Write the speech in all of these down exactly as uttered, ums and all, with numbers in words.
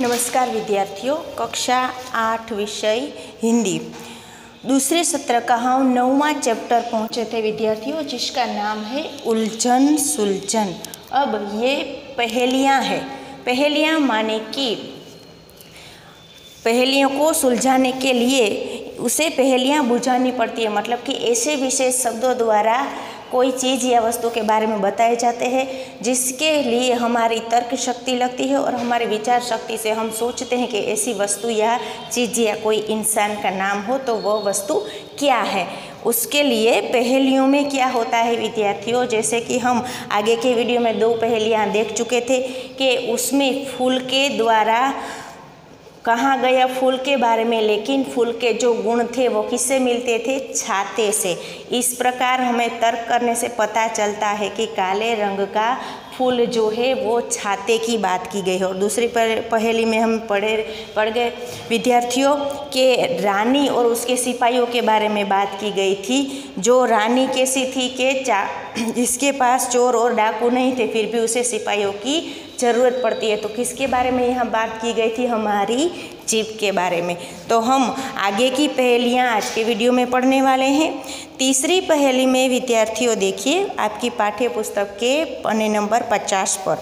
नमस्कार विद्यार्थियों, कक्षा आठ विषय हिंदी दूसरे सत्र का हम नौवां चैप्टर पहुंचे थे विद्यार्थियों, जिसका नाम है उलझन सुलझन। अब ये पहेलियां हैं। पहेलियां माने कि पहेलियों को सुलझाने के लिए उसे पहेलियां बुझानी पड़ती है। मतलब कि ऐसे विशेष शब्दों द्वारा कोई चीज़ या वस्तु के बारे में बताए जाते हैं जिसके लिए हमारी तर्क शक्ति लगती है और हमारी विचार शक्ति से हम सोचते हैं कि ऐसी वस्तु या चीज़ या कोई इंसान का नाम हो तो वह वस्तु क्या है। उसके लिए पहेलियों में क्या होता है विद्यार्थियों, जैसे कि हम आगे के वीडियो में दो पहेलियाँ देख चुके थे कि उसमें फूल के द्वारा कहाँ गया फूल के बारे में, लेकिन फूल के जो गुण थे वो किससे मिलते थे? छाते से। इस प्रकार हमें तर्क करने से पता चलता है कि काले रंग का फूल जो है वो छाते की बात की गई है। और दूसरी पहेली में हम पढ़े पढ़ गए विद्यार्थियों कि रानी और उसके सिपाहियों के बारे में बात की गई थी। जो रानी कैसी थी कि चा जिसके पास चोर और डाकू नहीं थे फिर भी उसे सिपाहियों की ज़रूरत पड़ती है। तो किसके बारे में यहाँ बात की गई थी? हमारी जीभ के बारे में। तो हम आगे की पहेलियाँ आज के वीडियो में पढ़ने वाले हैं। तीसरी पहेली में विद्यार्थियों देखिए आपकी पाठ्य पुस्तक के पन्ने नंबर पचास पर,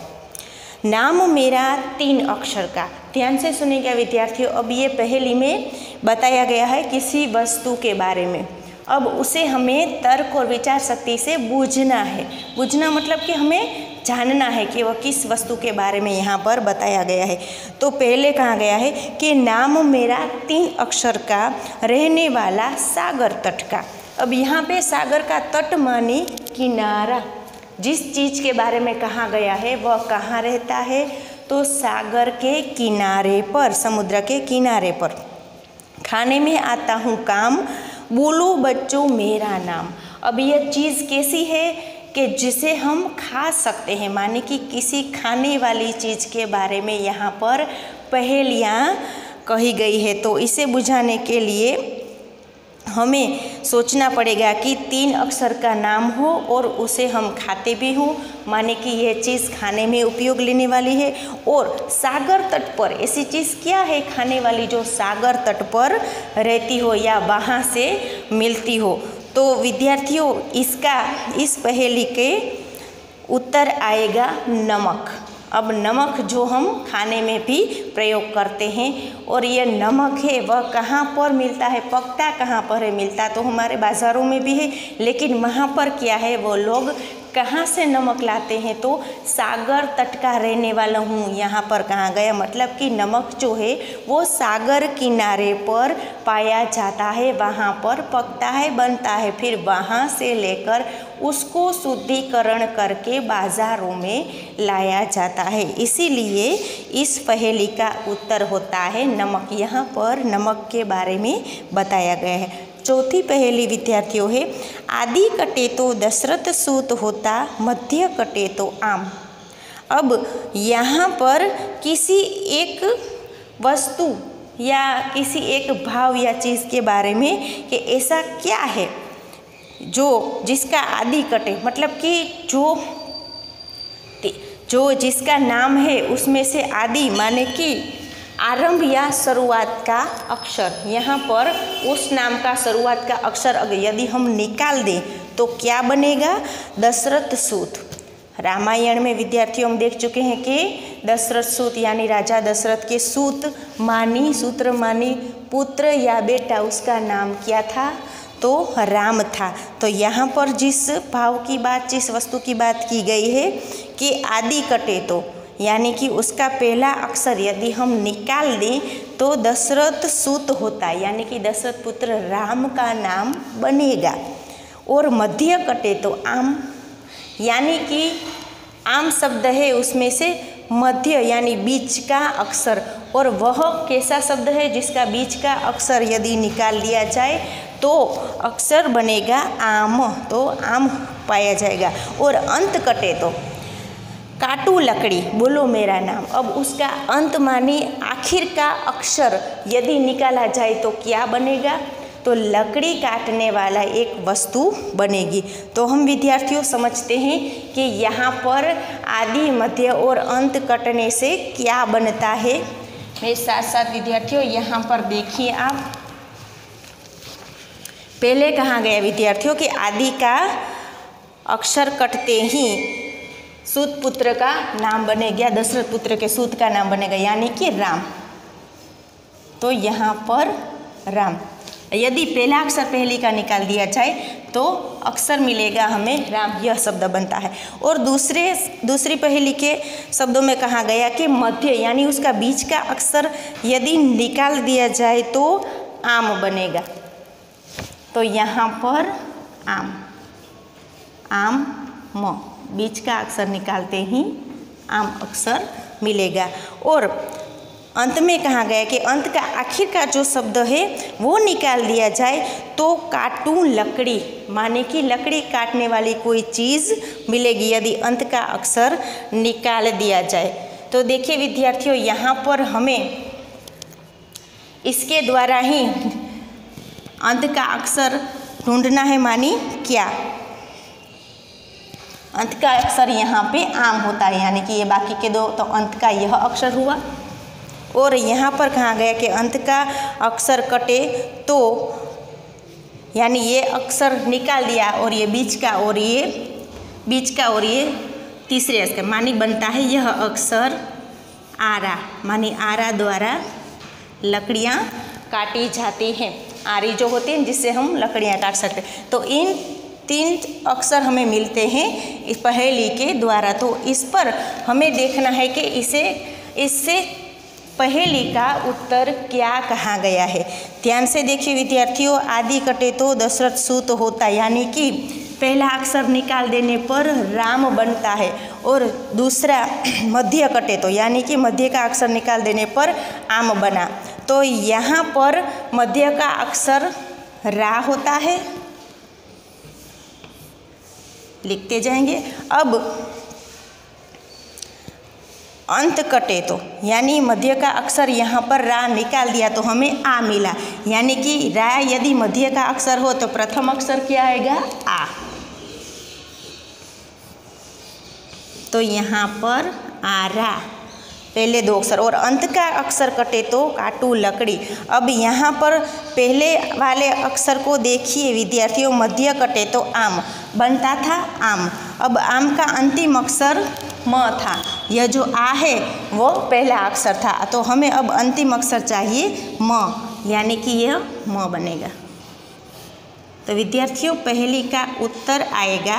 नाम मेरा तीन अक्षर का। ध्यान से सुनिएगा विद्यार्थियों। अब ये पहेली में बताया गया है किसी वस्तु के बारे में। अब उसे हमें तर्क और विचार शक्ति से बूझना है। बूझना मतलब कि हमें जानना है कि वह किस वस्तु के बारे में यहाँ पर बताया गया है। तो पहले कहा गया है कि नाम मेरा तीन अक्षर का, रहने वाला सागर तट का। अब यहाँ पे सागर का तट माने किनारा। जिस चीज़ के बारे में कहा गया है वह कहाँ रहता है? तो सागर के किनारे पर, समुद्र के किनारे पर। खाने में आता हूँ काम, बोलो बच्चों मेरा नाम। अब यह चीज़ कैसी है कि जिसे हम खा सकते हैं, माने कि किसी खाने वाली चीज़ के बारे में यहाँ पर पहेलियाँ कही गई है। तो इसे बुझाने के लिए हमें सोचना पड़ेगा कि तीन अक्षर का नाम हो और उसे हम खाते भी हों, माने कि यह चीज़ खाने में उपयोग लेने वाली है। और सागर तट पर ऐसी चीज़ क्या है खाने वाली जो सागर तट पर रहती हो या वहाँ से मिलती हो? तो विद्यार्थियों इसका इस पहेली के उत्तर आएगा नमक। अब नमक जो हम खाने में भी प्रयोग करते हैं और ये नमक है वह कहाँ पर मिलता है? पकता कहाँ पर है? मिलता तो हमारे बाज़ारों में भी है, लेकिन वहाँ पर क्या है, वो लोग कहाँ से नमक लाते हैं? तो सागर तट का रहने वाला हूँ, यहाँ पर कहाँ गया? मतलब कि नमक जो है वो सागर किनारे पर पाया जाता है, वहाँ पर पकता है, बनता है, फिर वहाँ से लेकर उसको शुद्धिकरण करके बाज़ारों में लाया जाता है। इसीलिए इस पहेली का उत्तर होता है नमक। यहाँ पर नमक के बारे में बताया गया है। चौथी पहेली विद्यार्थियों है, आदि कटे तो दशरथ सूत होता, मध्य कटे तो आम। अब यहाँ पर किसी एक वस्तु या किसी एक भाव या चीज़ के बारे में कि ऐसा क्या है जो जिसका आदि कटे, मतलब कि जो जो जिसका नाम है उसमें से आदि माने कि आरंभ या शुरुआत का अक्षर, यहाँ पर उस नाम का शुरुआत का अक्षर अगर यदि हम निकाल दें तो क्या बनेगा? दशरथ सूत। रामायण में विद्यार्थियों हम देख चुके हैं कि दशरथ सूत यानी राजा दशरथ के सूत मानी, सूत्र मानी पुत्र या बेटा, उसका नाम क्या था? तो राम था। तो यहाँ पर जिस भाव की बात, जिस वस्तु की बात की गई है कि आदि कटे तो यानी कि उसका पहला अक्षर यदि हम निकाल दें तो दशरथ सूत होता है, यानी कि दशरथ पुत्र राम का नाम बनेगा। और मध्य कटे तो आम, यानी कि आम शब्द है उसमें से मध्य यानी बीच का अक्षर, और वह कैसा शब्द है जिसका बीच का अक्षर यदि निकाल दिया जाए तो अक्षर बनेगा आम, तो आम पाया जाएगा। और अंत कटे तो काटू लकड़ी, बोलो मेरा नाम। अब उसका अंत माने आखिर का अक्षर यदि निकाला जाए तो क्या बनेगा? तो लकड़ी काटने वाला एक वस्तु बनेगी। तो हम विद्यार्थियों समझते हैं कि यहाँ पर आदि, मध्य और अंत कटने से क्या बनता है? मेरे साथ साथ विद्यार्थियों यहाँ पर देखिए आप, पहले कहा गया विद्यार्थियों कि आदि का अक्षर कटते ही सूत पुत्र का नाम बनेगा, दशरथ पुत्र के सूत का नाम बनेगा यानी कि राम। तो यहाँ पर राम, यदि पहला अक्षर पहली का निकाल दिया जाए तो अक्षर मिलेगा हमें राम, यह शब्द बनता है। और दूसरे दूसरी पहेली के शब्दों में कहा गया कि मध्य यानी उसका बीच का अक्षर यदि निकाल दिया जाए तो आम बनेगा। तो यहाँ पर आम, आम म, बीच का अक्षर निकालते ही आम अक्षर मिलेगा। और अंत में कहा गया कि अंत का आखिर का जो शब्द है वो निकाल दिया जाए तो काटूं लकड़ी, माने कि लकड़ी काटने वाली कोई चीज़ मिलेगी यदि अंत का अक्षर निकाल दिया जाए। तो देखिए विद्यार्थियों, यहाँ पर हमें इसके द्वारा ही अंत का अक्षर ढूंढना है। मानी क्या? अंत का अक्षर यहाँ पे आम होता है, यानी कि ये बाकी के दो तो अंत का यह अक्षर हुआ। और यहाँ पर कहा गया कि अंत का अक्षर कटे तो यानी ये अक्षर निकाल दिया और ये बीच का और ये बीच का और ये तीसरे अक्षर, मानी बनता है यह अक्षर आरा। मानी आरा द्वारा लकड़ियाँ काटी जाती हैं, आरी जो होती है जिससे हम लकड़ियाँ काट सकते हैं। तो इन तीन अक्षर हमें मिलते हैं इस पहेली के द्वारा। तो इस पर हमें देखना है कि इसे इससे पहेली का उत्तर क्या कहा गया है। ध्यान से देखिए विद्यार्थियों, आदि कटे तो दशरथ सूत होता, यानी कि पहला अक्षर निकाल देने पर राम बनता है। और दूसरा मध्य कटे तो यानी कि मध्य का अक्षर निकाल देने पर आम बना। तो यहाँ पर मध्य का अक्षर रा होता है, लिखते जाएंगे। अब अंत कटे तो यानी मध्य का अक्षर यहाँ पर रा निकाल दिया तो हमें आ मिला, यानी कि रा यदि मध्य का अक्षर हो तो प्रथम अक्षर क्या आएगा? आ। तो यहाँ पर आरा पहले दो अक्षर। और अंत का अक्षर कटे तो काटू लकड़ी। अब यहाँ पर पहले वाले अक्षर को देखिए विद्यार्थियों, मध्य कटे तो आम बनता था आम। अब आम का अंतिम अक्षर म था, यह जो आ है वो पहला अक्षर था, तो हमें अब अंतिम अक्षर चाहिए म, यानी कि यह म बनेगा। तो विद्यार्थियों पहेली का उत्तर आएगा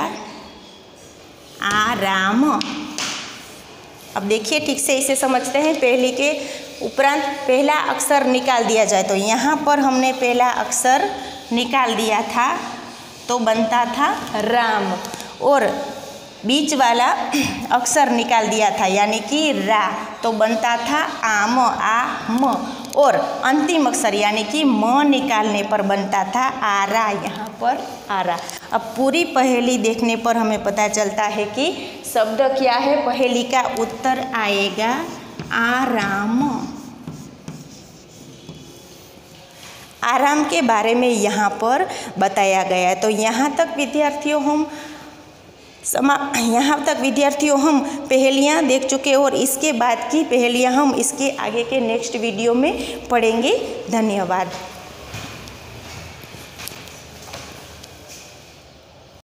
आराम। अब देखिए ठीक से इसे समझते हैं। पहली के उपरांत पहला अक्षर निकाल दिया जाए तो यहाँ पर हमने पहला अक्षर निकाल दिया था तो बनता था राम, और बीच वाला अक्षर निकाल दिया था यानी कि रा तो बनता था आम, आ म। और अंतिम अक्षर यानी कि म निकालने पर बनता था आरा, यहाँ पर आरा। अब पूरी पहेली देखने पर हमें पता चलता है कि शब्द क्या है। पहेली का उत्तर आएगा आराम। आराम के बारे में यहाँ पर बताया गया है। तो यहाँ तक विद्यार्थियों हम समा यहाँ तक विद्यार्थियों हम पहेलियाँ देख चुके और इसके बाद की पहेलियाँ हम इसके आगे के नेक्स्ट वीडियो में पढ़ेंगे। धन्यवाद।